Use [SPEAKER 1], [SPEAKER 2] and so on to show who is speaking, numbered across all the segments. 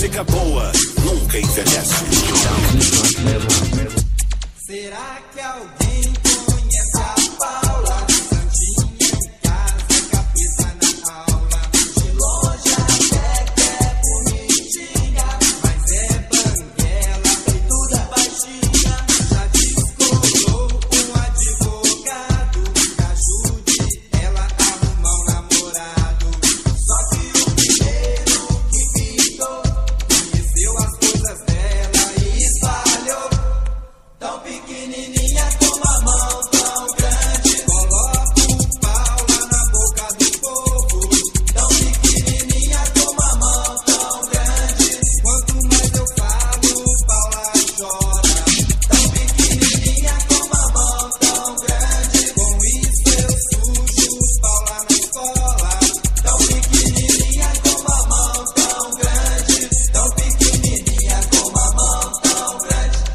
[SPEAKER 1] música boa nunca envelhece.
[SPEAKER 2] Será que alguém conhece a Paula? Santinha em casa, cabeça na aula. De longe até que é bonitinha, mas é banguela e tudo baixinha. Já descolou um advogado que ajude ela a arrumar um namorado. Só que o primeiro que pintou conheceu as coisas dela e espalhou. Tão pequenininha como a mão, tão grande. Coloca o pau lá na boca do povo. Tão pequenininha como a mão, tão grande. Quanto mais eu falo, Paula chora. Tão pequenininha como a mão, tão grande. Com isso eu sujo Paula na escola. Tão pequenininha como a mão, tão grande. Tão pequenininha como a mão, tão grande.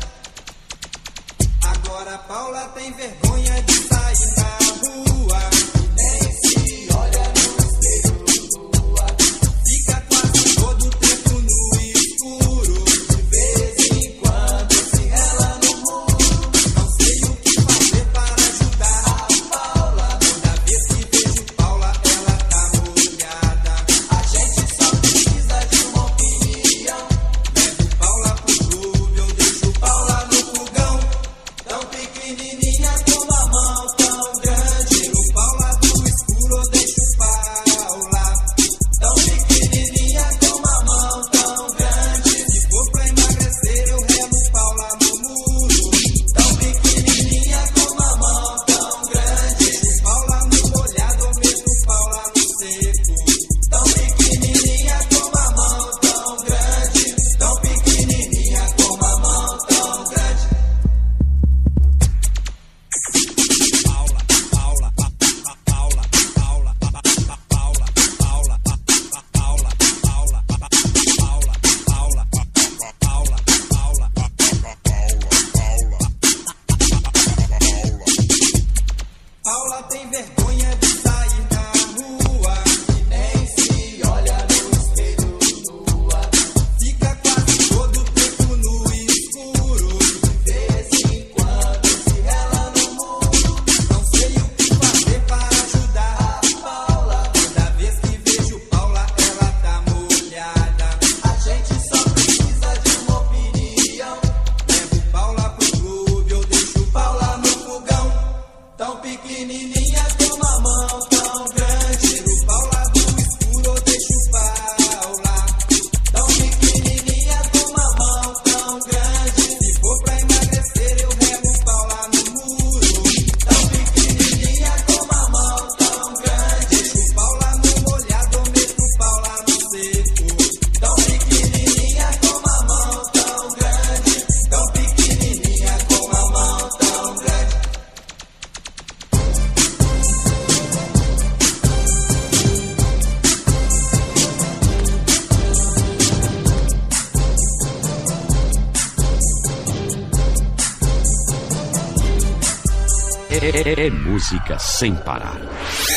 [SPEAKER 2] Agora Paula tem vergonha de sair na rua e nem se olha no espelho nua. Fica quase todo o tempo no escuro, de vez em quando se rela no muro. Não sei o que fazer para ajudar a Paula. Toda vez que vejo Paula, ela tá molhada. A gente só precisa de uma opinião. Levo Paula pro clube, eu deixo Paula no fogão. Tão pequenininha como a mão, tão grande. No Paula do escuro eu deixo Paula. Tão pequenininha como a mão, tão grande. Se for pra emagrecer eu remo Paula no muro. Tão pequenininha como a mão, tão grande. Deixo Paula no molhado ou mesmo Paula no seco. Tão pequenininha como a mão, tão grande. Tão pequenininha como a mão, tão grande. Paula tem vergonha de sair na rua e nem se olha no espelho nua. Fica quase todo o tempo no escuro, de vez em quando se rela no muro. Não sei o que fazer para ajudar a Paula. Toda vez que vejo Paula, ela tá molhada. A gente só precisa de uma opinião. Levo Paula pro clube, eu deixo Paula no fogão. Tão pequenininha como a mão, tão grande. No Paula do escuro eu deixo Paula. Tão pequenininha como a mão, tão grande. Se for pra emagrecer eu remo Paula no muro. Tão pequenininha como a mão, tão grande. Deixo Paula no molhado ou mesmo Paula no seco. Tão pequenininha como a mão, tão grande. Tão pequenininha como a mão, tão grande.
[SPEAKER 3] É música sem parar.